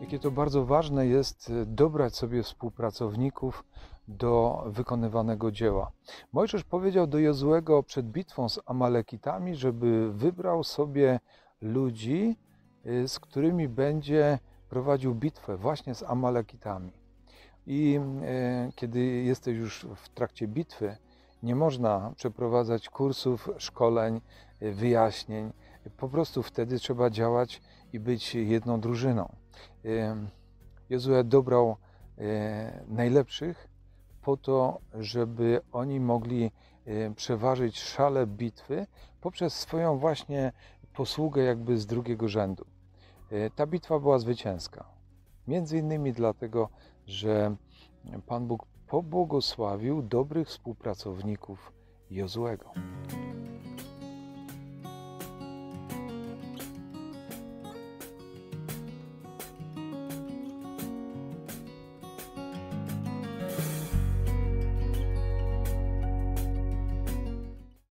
Jakie to bardzo ważne jest dobrać sobie współpracowników do wykonywanego dzieła. Mojżesz powiedział do Jozuego przed bitwą z Amalekitami, żeby wybrał sobie ludzi, z którymi będzie prowadził bitwę właśnie z Amalekitami. I kiedy jesteś już w trakcie bitwy, nie można przeprowadzać kursów, szkoleń, wyjaśnień. Po prostu wtedy trzeba działać i być jedną drużyną. Jozue dobrał najlepszych po to, żeby oni mogli przeważyć szale bitwy poprzez swoją właśnie posługę jakby z drugiego rzędu. Ta bitwa była zwycięska. Między innymi dlatego, że Pan Bóg pobłogosławił dobrych współpracowników Jozuego.